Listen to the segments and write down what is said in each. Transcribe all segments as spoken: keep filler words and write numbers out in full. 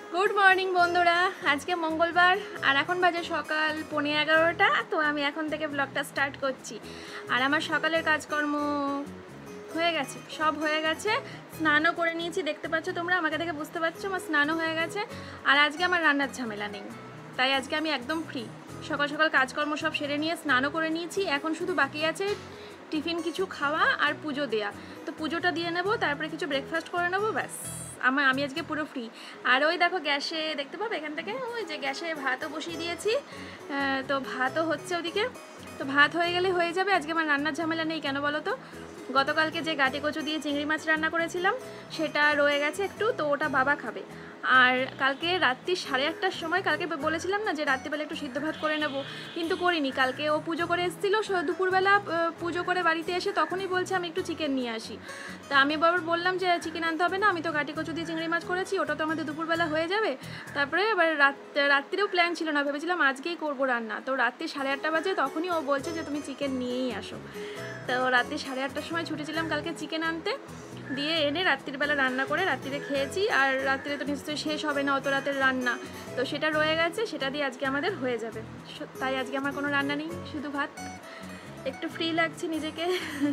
Good morning बंधुरा आज के मंगलवार और एखन बाजे सकाल पौने एगारोटा। तो आमी एखन थेके ब्लगटा स्टार्ट करछि और आमार सकालेर काजकर्म হয়ে গেছে, সব হয়ে গেছে। স্নানও করে নিয়েছি, দেখতে পাচ্ছ তোমরা, আমাকে দেখে বুঝতে পারছো আমার স্নানও হয়ে গেছে। আর আজকে আমার রান্নার ঝামেলা নেই, তাই আজকে আমি একদম ফ্রি। সকাল সকাল কাজকর্ম সব সেরে নিয়ে স্নানও করে নিয়েছি। এখন শুধু বাকি আছে টিফিন কিছু খাওয়া আর পুজো দেয়া। তো পুজোটা দিয়ে নেব, তারপরে কিছু ব্রেকফাস্ট করে নেবো, ব্যাস আমার আমি আজকে পুরো ফ্রি। আর ওই দেখো গ্যাসে দেখতে পাবে এখান থেকে, ওই যে গ্যাসে ভাতও বসিয়ে দিয়েছি। তো ভাতও হচ্ছে ওদিকে। তো ভাত হয়ে গেলে হয়ে যাবে, আজকে আমার রান্নার ঝামেলা নেই। কেন বলো তো, গতকালকে যে গাটি কচু দিয়ে চিংড়ি মাছ রান্না করেছিলাম সেটা রয়ে গেছে একটু, তো ওটা বাবা খাবে। আর কালকে রাত্রি সাড়ে আটটার সময় কালকে বলেছিলাম না যে রাত্রিবেলা একটু সিদ্ধ ভাত করে নেব, কিন্তু করিনি। কালকে ও পুজো করে এসেছিলো, দুপুরবেলা পুজো করে বাড়িতে এসে তখনই বলছে আমি একটু চিকেন নিয়ে আসি। তা আমি বাবার বললাম যে চিকেন আনতে হবে না, আমি তো গাটি কচু দিয়ে চিংড়ি মাছ করেছি, ওটা তো আমাদের দুপুরবেলা হয়ে যাবে। তারপরে এবার রাত রাত্রিরেও প্ল্যান ছিল না, ভেবেছিলাম আজকেই করবো রান্না। তো রাত্রি সাড়ে আটটা বাজে তখনই ও বলছে যে তুমি চিকেন নিয়েই আসো। তো রাত্রি সাড়ে আটটার সময় ছুটেছিলাম কালকে চিকেন আনতে, দিয়ে এনে রাত্রিবেলা রান্না করে রাত্রিরে খেয়েছি। আর রাত্রিরে তো নিশ্চয়ই শেষ হবে না অত রাতের রান্না, তো সেটা রয়ে গেছে, সেটা দিয়ে আজকে আমাদের হয়ে যাবে। তাই আজকে আমার কোনো রান্না নেই, শুধু ভাত। একটু ফ্রি লাগছে নিজেকে।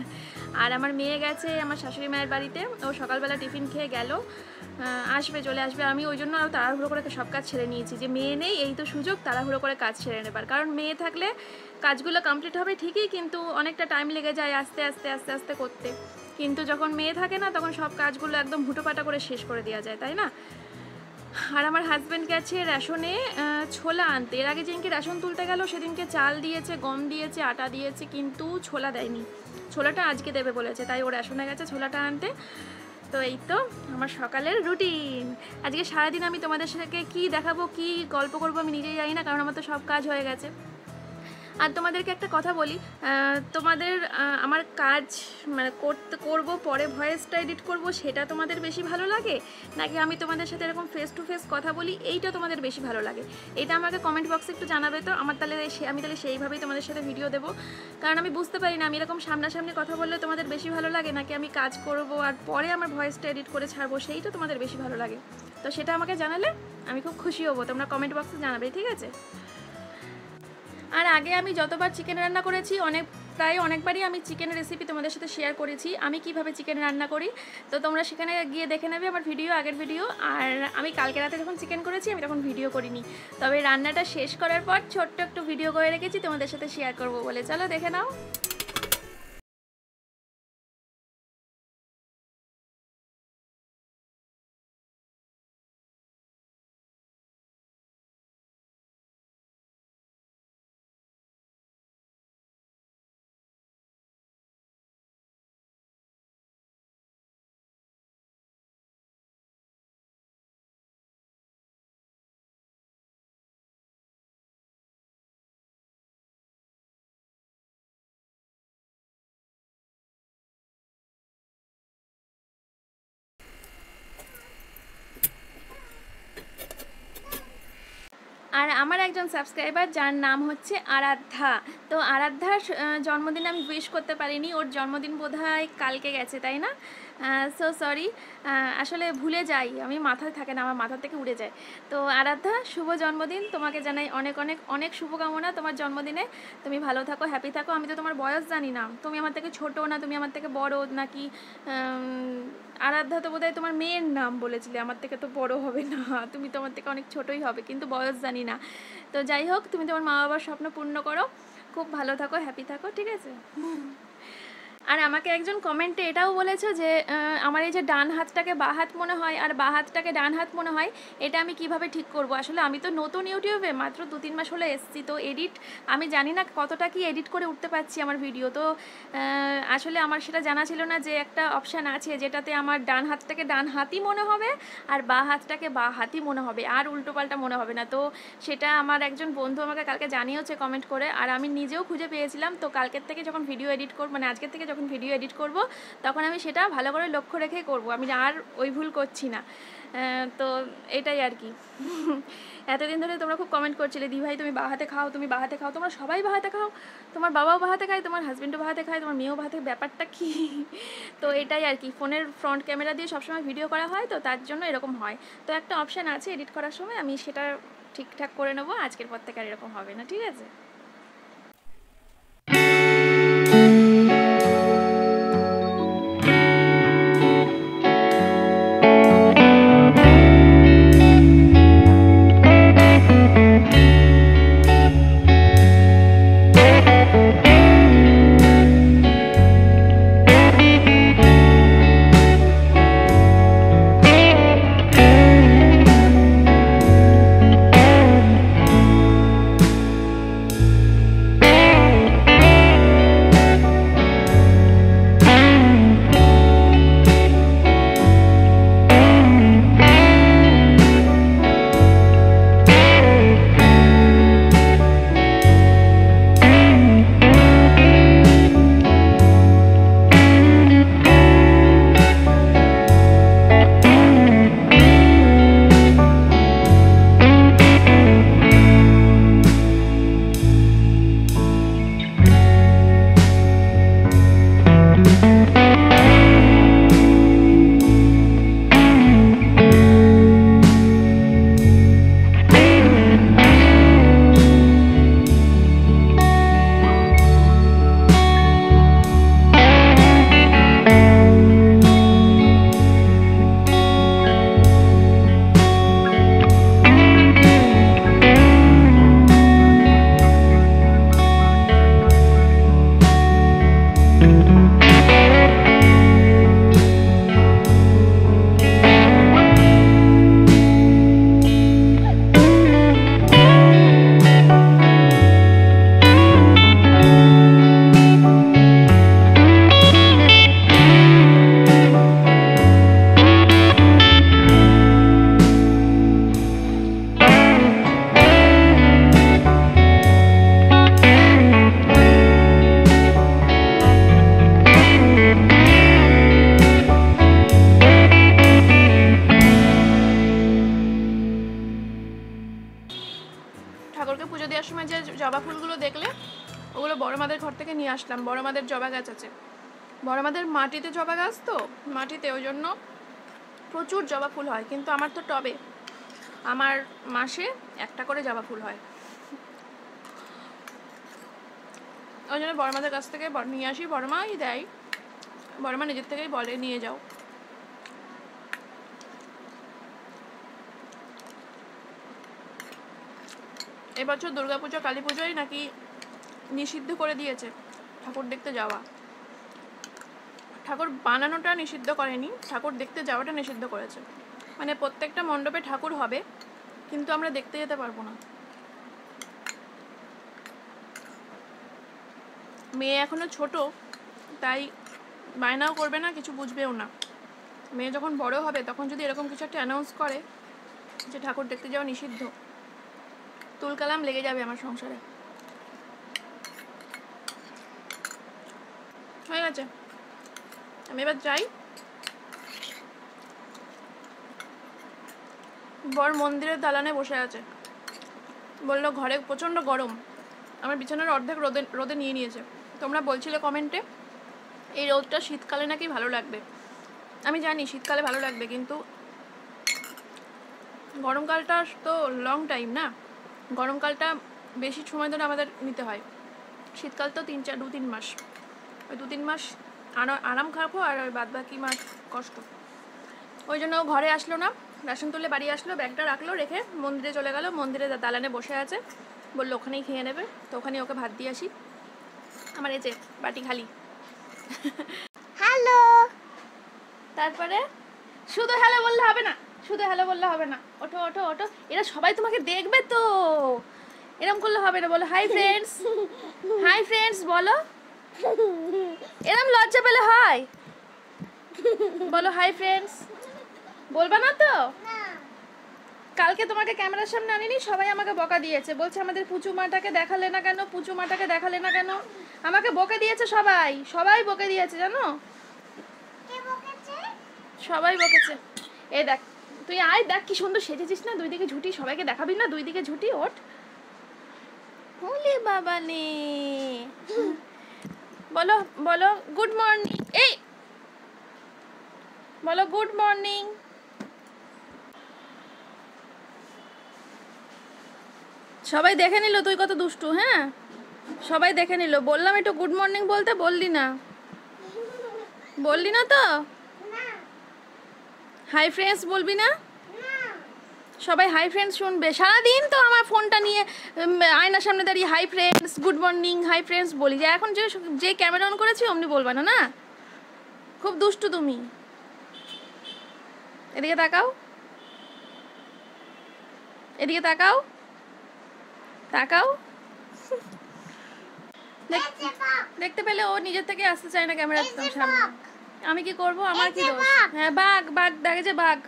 আর আমার মেয়ে গেছে আমার শাশুড়ি মায়ের বাড়িতে, ও সকালবেলা টিফিন খেয়ে গেল, আসবে চলে আসবে। আমি ওই জন্য আরও তাড়াহুড়ো করে সব কাজ ছেড়ে নিয়েছি, যে মেয়ে নেই এই তো সুযোগ তাড়াহুড়ো করে কাজ ছেড়ে নেবার। কারণ মেয়ে থাকলে কাজগুলো কমপ্লিট হবে ঠিকই, কিন্তু অনেকটা টাইম লেগে যায় আস্তে আস্তে আস্তে আস্তে করতে। কিন্তু যখন মেয়ে থাকে না তখন সব কাজগুলো একদম হুটোপাটা করে শেষ করে দেওয়া যায়, তাই না? আর আমার হাজব্যান্ড গেছে রেশনে ছোলা আনতে। এর আগে যেদিনকে রেশন তুলতে গেল সেদিনকে চাল দিয়েছে, গম দিয়েছে, আটা দিয়েছে, কিন্তু ছোলা দেয়নি। ছোলাটা আজকে দেবে বলেছে, তাই ও রেশনে গেছে ছোলাটা আনতে। তো এই তো আমার সকালের রুটিন। আজকে সারাদিন আমি তোমাদের সাথে কী দেখাবো, কী গল্প করবো আমি নিজেই জানি না, কারণ আমার তো সব কাজ হয়ে গেছে। আর তোমাদেরকে একটা কথা বলি, তোমাদের আমার কাজ মানে করতে করবো পরে ভয়েসটা এডিট করব, সেটা তোমাদের বেশি ভালো লাগে, নাকি আমি তোমাদের সাথে এরকম ফেস টু ফেস কথা বলি এইটা তোমাদের বেশি ভালো লাগে? এটা আমাকে কমেন্ট বক্সে একটু জানাবে তো, আমার তাহলে আমি তাহলে সেইভাবেই তোমাদের সাথে ভিডিও দেবো। কারণ আমি বুঝতে পারি না আমি এরকম সামনাসামনি কথা বললে তোমাদের বেশি ভালো লাগে, নাকি আমি কাজ করব আর পরে আমার ভয়েসটা এডিট করে ছাড়বো সেইটা তোমাদের বেশি ভালো লাগে। তো সেটা আমাকে জানালে আমি খুব খুশি হব, তোমরা কমেন্ট বক্সে জানাবে, ঠিক আছে? আর আগে আমি যতবার চিকেন রান্না করেছি, অনেক প্রায় অনেকবারই আমি চিকেন রেসিপি তোমাদের সাথে শেয়ার করেছি, আমি কিভাবে চিকেন রান্না করি। তো তোমরা সেখানে গিয়ে দেখে নেবে আমার ভিডিও, আগের ভিডিও। আর আমি কালকে রাতে যখন চিকেন করেছি আমি তখন ভিডিও করিনি, তবে রান্নাটা শেষ করার পর ছোট্ট একটু ভিডিও করে রেখেছি তোমাদের সাথে শেয়ার করব বলে। চলো দেখে নাও। আর আমার একজন সাবস্ক্রাইবার যার নাম হচ্ছে আরাধ্যা, তো আরাধ্যার জন্মদিন আমি উইশ করতে পারিনি। ওর জন্মদিন বোধহয় কালকে গেছে, তাই না? সো সরি, আসলে ভুলে যাই আমি, মাথায় থাকে না, আমার মাথা থেকে উড়ে যায়। তো আরাধ্যা, শুভ জন্মদিন, তোমাকে জানাই অনেক অনেক অনেক শুভকামনা তোমার জন্মদিনে। তুমি ভালো থাকো, হ্যাপি থাকো। আমি তো তোমার বয়স জানি না, তুমি আমার থেকে ছোটো না তুমি আমার থেকে বড় নাকি। আরাধ্যা তো বোধহয় তোমার মেয়ের নাম বলেছিলে, আমার থেকে তো বড় হবে না, তুমি তো আমার থেকে অনেক ছোটোই হবে, কিন্তু বয়স জানি না। তো যাই হোক, তুমি তোমার মা বাবার স্বপ্ন পূর্ণ করো, খুব ভালো থাকো, হ্যাপি থাকো, ঠিক আছে? আর আমাকে একজন কমেন্টে এটাও বলেছে যে আমার এই যে ডান হাতটাকে বা হাত মনে হয় আর বা হাতটাকে ডান হাত মনে হয়, এটা আমি কিভাবে ঠিক করব। আসলে আমি তো নতুন ইউটিউবে মাত্র দু তিন মাস হলে এসেছি, তো এডিট আমি জানি না কতটা কি এডিট করে উঠতে পারছি আমার ভিডিও। তো আসলে আমার সেটা জানা ছিল না যে একটা অপশান আছে যেটাতে আমার ডান হাতটাকে ডান হাতই মনে হবে আর বা হাতটাকে বা হাতই মনে হবে, আর উল্টোপাল্টা মনে হবে না। তো সেটা আমার একজন বন্ধু আমাকে কালকে জানিয়েছে কমেন্ট করে, আর আমি নিজেও খুঁজে পেয়েছিলাম। তো কালকের থেকে যখন ভিডিও এডিট করব, মানে আজকের থেকে যখন যখন ভিডিও এডিট করব তখন আমি সেটা ভালো করে লক্ষ্য রেখেই করব, আমি আর ওই ভুল করছি না। তো এটাই আর কি। এতদিন ধরে তোমরা খুব কমেন্ট করছিলে, দি ভাই তুমি বাহাতে খাও, তুমি বাহাতে খাও, তোমরা সবাই বাহাতে খাও, তোমার বাবাও বাহাতে খায়, তোমার হাজব্যান্ডও বাহাতে খায়, তোমার মেয়েও বাহাতে, ব্যাপারটা কি? তো এটাই আর কি, ফোনের ফ্রন্ট ক্যামেরা দিয়ে সবসময় ভিডিও করা হয় তো তার জন্য এরকম হয়। তো একটা অপশান আছে এডিট করার সময়, আমি সেটা ঠিকঠাক করে নেবো, আজকের পর থেকে আর এরকম হবে না, ঠিক আছে? ঠাকুরকে পুজো দেওয়ার সময় যে জবা ফুলগুলো দেখলে ওগুলো বড় মাদের ঘর থেকে নিয়ে আসলাম। বড় মাদের জবা গাছ আছে, বড় মাদের মাটিতে জবা গাছ, তো মাটিতে, ওই জন্য প্রচুর জবা ফুল হয়। কিন্তু আমার তো টবে, আমার মাসে একটা করে জবা ফুল হয়, ওই জন্য বড় মাদের কাছ থেকে নিয়ে আসি। বড় মাই দেয়, বড় মা নিজের থেকেই বলে নিয়ে যাও। এবছর দুর্গাপুজো কালী পুজোয় নাকি নিষিদ্ধ করে দিয়েছে ঠাকুর দেখতে যাওয়া। ঠাকুর বানানোটা নিষিদ্ধ করেনি, ঠাকুর দেখতে যাওয়াটা নিষিদ্ধ করেছে। মানে প্রত্যেকটা মণ্ডপে ঠাকুর হবে কিন্তু আমরা দেখতে যেতে পারবো না। মেয়ে এখনো ছোট, তাই বায়নাও করবে না, কিছু বুঝবেও না। মেয়ে যখন বড় হবে তখন যদি এরকম কিছু একটা অ্যানাউন্স করে যে ঠাকুর দেখতে যাওয়া নিষিদ্ধ, তুলকালাম লেগে যাবে আমার সংসারে। হয়ে গেছে, আমি এবার যাই। বর মন্দিরের দালানে বসে আছে, বললো ঘরে প্রচণ্ড গরম, আমার বিছানার অর্ধেক রোদে রোদে নিয়ে নিয়েছে। তোমরা বলছিলে কমেন্টে এই রোদটা শীতকালে নাকি ভালো লাগবে। আমি জানি শীতকালে ভালো লাগবে, কিন্তু গরমকালটা তো লং টাইম না, গরমকালটা বেশি সময় ধরে আমাদের নিতে হয়। শীতকাল তো তিন চার দু তিন মাস, ওই দু তিন মাস আরাম খাবো আর ওই বাদ বাকি মাস কষ্ট। ওই জন্য ঘরে আসলো না, রেশন তুলে বাড়ি আসলো, ব্যাগটা রাখলো, রেখে মন্দিরে চলে গেল। মন্দিরে দালানে বসে আছে, বললো ওখানেই খেয়ে নেবে, তো ওখানে ওকে ভাত দিয়ে আসি। আমার এই যে বাটি খালি। হ্যালো, তারপরে শুধু হ্যালো বললে হবে না, শুধু হ্যালো বললে হবে না, ওঠো ওঠো ওঠো, এরা সবাই তোমাকে দেখবে তো, এরকম করলে হবে না। বলো হাই ফ্রেন্ডস, হাই ফ্রেন্ডস বলো, এরকম লজ্জা পেলে হয়? বলো হাই ফ্রেন্ডস, বলবা না তো? কাল কালকে তোমাকে ক্যামেরার সামনে আনিনি, সবাই আমাকে বকা দিয়েছে, বলছে আমাদের পুচু মাটাকে দেখালে না কেন, পুচু মাটাকে দেখালে না কেন, আমাকে বকে দিয়েছে সবাই, সবাই বকে দিয়েছে জানো, সবাই বকেছে। এই দেখ তুই আয়, দেখ কি সুন্দর সেজেছিস না, দুই দিকে ঝুটি, সবাইকে দেখাবি না দুই দিকে ঝুটি, ওঠ। ওলে বাবা নে, বলো বলো গুড মর্নিং, এই বলো গুড মর্নিং। সবাই দেখে নিল তুই কত দুষ্টু, হ্যাঁ সবাই দেখে নিল, বললাম একটু গুড মর্নিং বলতে, বললি না, বললি না তো, হাই ফ্রেন্ডস বলবি না, সবাই হাই ফ্রেন্ডস শুনবে, সারাদিন তো আমার ফোনটা নিয়ে আয়নার সামনে দাঁড়িয়ে hi friends good morning hi friends বলি, যে এখন যে যে ক্যামেরা অন করেছি অমনি বলবা না, না খুব দুষ্টু তুমি। এদিকে তাকাও, এদিকে তাকাও, তাকাও, দেখতে পেলে ও নিজের থেকে আসতে চায় না ক্যামেরার সামনে, আমি কি করব, আমার কি দোষ? হ্যাঁ বাঘ, বাঘ দেখেছে, বাঘ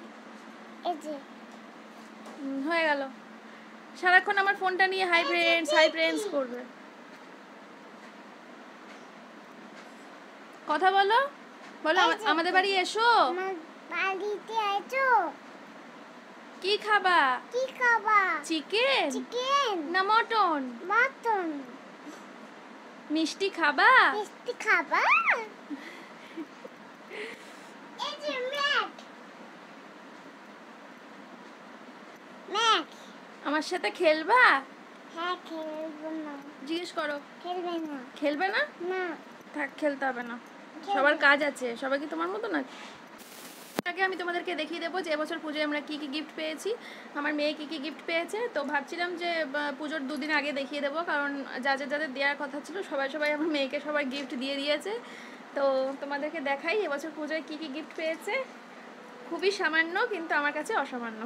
হয়ে গেল, সারাক্ষণ আমার ফোনটা নিয়ে হাই ফ্রেন্ডস হাই ফ্রেন্ডস করবে। কথা বলো, বলো আমাদের বাড়ি এসো, বাড়িতে এসো, কি খাবা, কি খাবা, চিকেন চিকেন না মটন, মটন, মিষ্টি খাবা, মিষ্টি খাবা, এই যে ম্যাক ম্যাক, আমার সাথে খেলবা, হ্যাঁ খেলবো না, জিজ্ঞেস করো, খেলবে না, খেলবে না, না থাক খেলতে হবে না, সবার কাজ আছে, সবাই কি তোমার মতো না। আগে আমি তোমাদেরকে দেখিয়ে দেবো যে এবছর পুজোয় আমরা কী কী গিফট পেয়েছি, আমার মেয়ে কী কী গিফট পেয়েছে, তো ভাবছিলাম যে পুজোর দুদিন আগে দেখিয়ে দেবো, কারণ যাদের যাদের দেওয়ার কথা ছিল সবাই সবাই আমার মেয়েকে সবাই গিফট দিয়ে দিয়েছে, তো তোমাদেরকে দেখাই এবছর পুজোয় কী কী গিফট পেয়েছে, খুবই সামান্য কিন্তু আমার কাছে অসামান্য।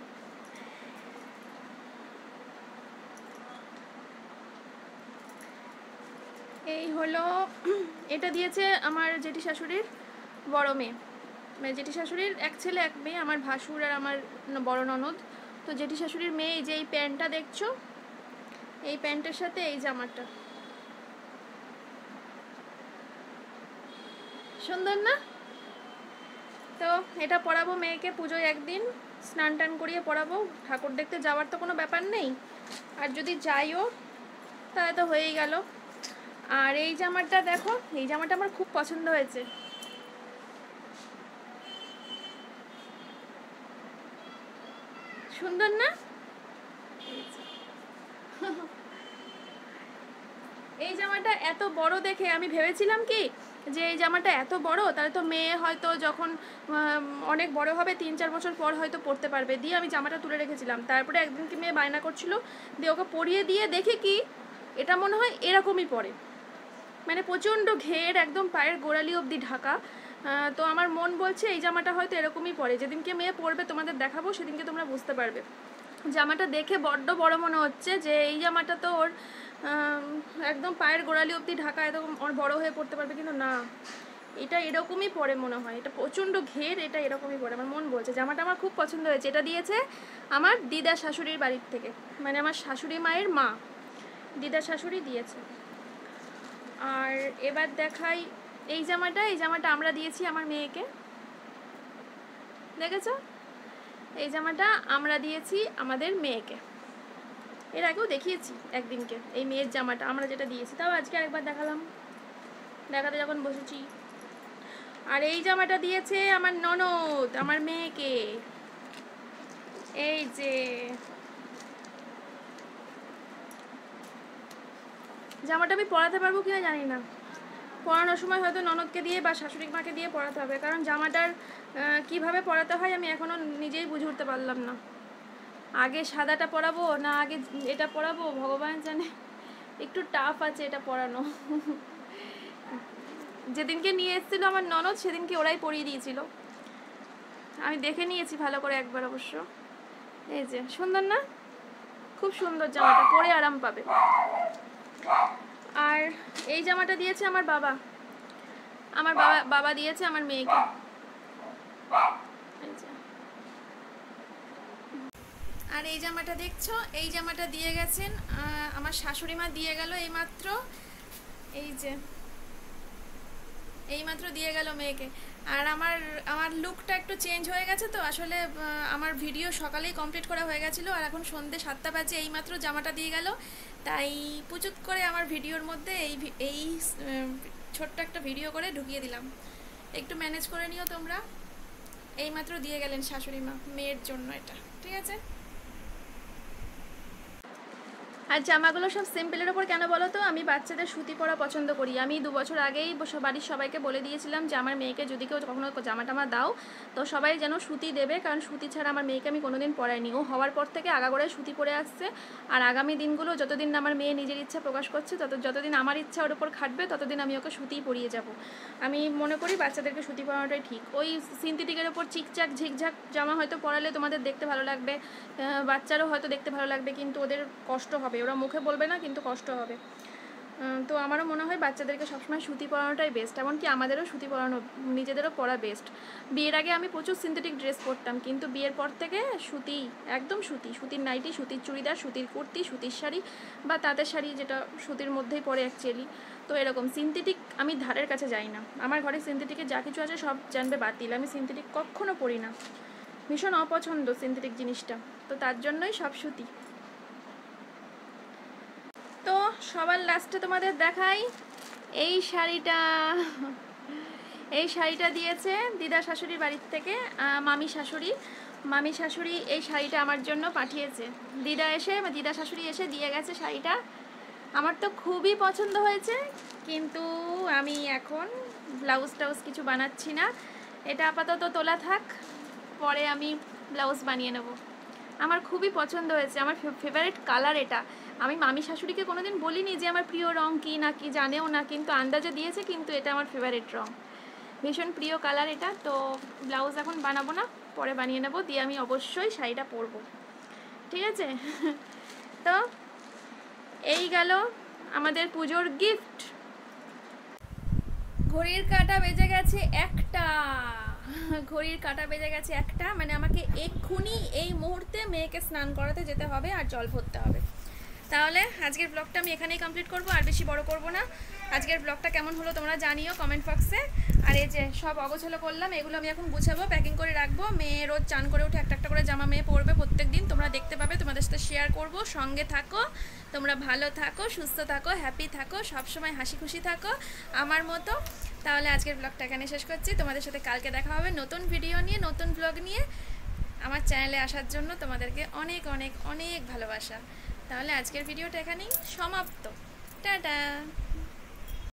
এই হলো, এটা দিয়েছে আমার জেঠি শাশুড়ির বড় মেয়ে, মানে জেঠি শাশুড়ির এক ছেলে এক মেয়ে, আমার ভাসুর আর আমার বড় ননদ, তো জেঠি শাশুড়ির মেয়ে এই যে এই প্যান্টটা দেখছো, এই প্যান্টের সাথে এই জামাটা, সুন্দর না, তো এটা পরাবো মেয়েকে পুজোয় একদিন, স্নান টান করিয়ে পরাবো, ঠাকুর দেখতে যাওয়ার তো কোনো ব্যাপার নেই, আর যদি যাইও তাহলে তো হয়েই গেল। আর এই জামাটা দেখো, এই জামাটা আমার খুব পছন্দ হয়েছে, সুন্দর না, এই জামাটা এত বড় দেখে আমি ভেবেছিলাম কি যে এই জামাটা এত বড় তাহলে তো মেয়ে হয়তো যখন অনেক বড় হবে তিন চার বছর পর হয়তো পরতে পারবে, দিয়ে আমি জামাটা তুলে রেখেছিলাম, তারপরে একদিন কি মেয়ে বায়না করছিল, দিয়ে ওকে পরিয়ে দিয়ে দেখি কি এটা মনে হয় এরকমই পরে, মানে প্রচণ্ড ঘের একদম পায়ের গোড়ালি অবধি ঢাকা, তো আমার মন বলছে এই জামাটা হয়তো এরকমই পরে, যেদিনকে মেয়ে পরবে তোমাদের দেখাবো সেদিনকে তোমরা বুঝতে পারবে। জামাটা দেখে বড্ড বড় মনে হচ্ছে যে এই জামাটা তো ওর একদম পায়ের গোড়ালি অবধি ঢাকা, এরকম ওর বড় হয়ে পড়তে পারবে, কিন্তু না এটা এরকমই পরে মনে হয়, এটা প্রচণ্ড ঘের, এটা এরকমই পরে, আমার মন বলছে। জামাটা আমার খুব পছন্দ হয়েছে, এটা দিয়েছে আমার দিদা শাশুড়ির বাড়ির থেকে, মানে আমার শাশুড়ি মায়ের মা, দিদা শাশুড়ি দিয়েছে। আর এবার দেখাই এই জামাটা, এই জামাটা আমরা দিয়েছি আমার মেয়েকে, দেখেছ এই জামাটা আমরা দিয়েছি আমাদের মেয়েকে, এর আগেও দেখিয়েছি একদিনকে এই মেয়ের জামাটা আমরা যেটা দিয়েছি, তাও আজকে আরেকবার দেখালাম দেখাতে যখন বসেছি। আর এই জামাটা দিয়েছে আমার ননদ আমার মেয়েকে, এই যে জামাটা আমি পরাতে পারবো কিনা জানি না, পরানোর সময় হয়তো ননদকে দিয়ে বা শাশুড়ি মাকে দিয়ে পরাতে হবে, কারণ জামাটার কিভাবে পরাতে হয় আমি এখনও নিজেই বুঝে উঠতে পারলাম না, আগে সাদাটা পরাবো না আগে এটা পরাবো ভগবান জানে, একটু টাফ আছে এটা পরানো। যেদিনকে নিয়ে এসেছিলো আমার ননদ সেদিনকে ওরাই পরিয়ে দিয়েছিল, আমি দেখে নিয়েছি ভালো করে একবার অবশ্য। এই যে সুন্দর না, খুব সুন্দর জামাটা, পরে আরাম পাবে। আর এই জামাটা দিয়েছে আমার বাবা, আমার বাবা বাবা দিয়েছে আমার মেয়েকে, আর এই জামাটা দেখছো, এই জামাটা দিয়ে গেছেন আমার শাশুড়ি মা, দিয়ে গেল এইমাত্র, এই যে এইমাত্র দিয়ে গেল মেয়েকে। আর আমার আমার লুকটা একটু চেঞ্জ হয়ে গেছে, তো আসলে আমার ভিডিও সকালেই কমপ্লিট করা হয়ে গেছিলো, আর এখন সন্ধ্যে সাতটা বাজে, এইমাত্র জামাটা দিয়ে গেল, তাই পুচুত করে আমার ভিডিওর মধ্যে এই এই ছোট্ট একটা ভিডিও করে ঢুকিয়ে দিলাম। একটু ম্যানেজ করে নিও তোমরা। এইমাত্র দিয়ে গেলেন শাশুড়ি মা মেয়ের জন্য এটা, ঠিক আছে। আর জামাগুলো সব সিম্পলের ওপর কেন বলো তো, আমি বাচ্চাদের সুতি পরা পছন্দ করি। আমি দু বছর আগেই বাড়ির সবাইকে বলে দিয়েছিলাম যে আমার মেয়েকে যদি কেউ কখনো জামা টামা দাও তো সবাই যেন সুতি দেবে, কারণ সুতি ছাড়া আমার মেয়েকে আমি কোনোদিন পরাইনি। ও হওয়ার পর থেকে আগাগোড়ায় সুতি পরে আসছে, আর আগামী দিনগুলো যতদিন না আমার মেয়ে নিজের ইচ্ছা প্রকাশ করছে, তত যতদিন আমার ইচ্ছা ওর ওপর খাটবে ততদিন আমি ওকে সুতিই পরিয়ে যাব। আমি মনে করি বাচ্চাদেরকে সুতি পরানোটাই ঠিক। ওই সিনথেটিকের ওপর চিকচাক ঝিকঝাক জামা হয়তো পরালে তোমাদের দেখতে ভালো লাগবে, বাচ্চারও হয়তো দেখতে ভালো লাগবে, কিন্তু ওদের কষ্ট হবে, ওরা মুখে বলবে না কিন্তু কষ্ট হবে। তো আমারও মনে হয় বাচ্চাদেরকে সবসময় সুতি পরানোটাই বেস্ট, এমনকি আমাদেরও সুতি পরানো, নিজেদেরও পরা বেস্ট। বিয়ের আগে আমি প্রচুর সিনথেটিক ড্রেস পরতাম, কিন্তু বিয়ের পর থেকে সুতি, একদম সুতি, সুতির নাইটি, সুতির চুড়িদার, সুতির কুর্তি, সুতির শাড়ি বা তাঁতের শাড়ি, যেটা সুতির মধ্যেই পরে অ্যাকচুয়ালি। তো এরকম সিনথেটিক আমি ধারের কাছে যাই না। আমার ঘরে সিনথেটিকের যা কিছু আছে সব জানবে বাতিল, আমি সিনথেটিক কখনো পরি না, ভীষণ অপছন্দ সিনথেটিক জিনিসটা, তো তার জন্যই সব সুতি। তো সবার লাস্টে তোমাদের দেখাই এই শাড়িটা। এই শাড়িটা দিয়েছে দিদা শাশুড়ির বাড়ির থেকে, মামি শাশুড়ি মামি শাশুড়ি এই শাড়িটা আমার জন্য পাঠিয়েছে। দিদা এসে দিদা শাশুড়ি এসে দিয়ে গেছে শাড়িটা। আমার তো খুবই পছন্দ হয়েছে, কিন্তু আমি এখন ব্লাউজ টাউজ কিছু বানাচ্ছি না, এটা আপাতত তোলা থাক, পরে আমি ব্লাউজ বানিয়ে নেব। আমার খুবই পছন্দ হয়েছে, আমার ফেভারিট কালার এটা। আমি মামি শাশুড়িকে কোনোদিন বলিনি যে আমার প্রিয় রং কী না কি, জানেও না, কিন্তু আন্দাজে দিয়েছে, কিন্তু এটা আমার ফেভারিট রং, ভীষণ প্রিয় কালার এটা। তো ব্লাউজ এখন বানাবো না, পরে বানিয়ে নেব, দিয়ে আমি অবশ্যই শাড়িটা পরবো, ঠিক আছে। তো এই গেল আমাদের পুজোর গিফট। ঘড়ির কাঁটা বেজে গেছে একটা, ঘড়ির কাঁটা বেজে গেছে একটা, মানে আমাকে এক্ষুনি এই মুহূর্তে মেয়েকে স্নান করাতে যেতে হবে আর জল ভরতে হবে। তাহলে আজকের ব্লগটা আমি এখানেই কমপ্লিট করব, আর বেশি বড় করব না। আজকের ব্লগটা কেমন হলো তোমরা জানিও কমেন্ট বক্সে। আর এই যে সব অগোছালো করলাম, এগুলো আমি এখন গুছাবো, প্যাকিং করে রাখবো। মেয়ে রোজ চান করে উঠে একটা একটা করে জামা মেয়ে পরবে প্রত্যেক দিন, তোমরা দেখতে পাবে, তোমাদের সাথে শেয়ার করব। সঙ্গে থাকো, তোমরা ভালো থাকো, সুস্থ থাকো, হ্যাপি থাকো, সবসময় হাসি খুশি থাকো আমার মতো। তাহলে আজকের ব্লগটা এখানে শেষ করছি, তোমাদের সাথে কালকে দেখা হবে নতুন ভিডিও নিয়ে, নতুন ব্লগ নিয়ে। আমার চ্যানেলে আসার জন্য তোমাদেরকে অনেক অনেক অনেক ভালোবাসা। তাহলে আজকের ভিডিওটা এখানেই সমাপ্ত, টাটা।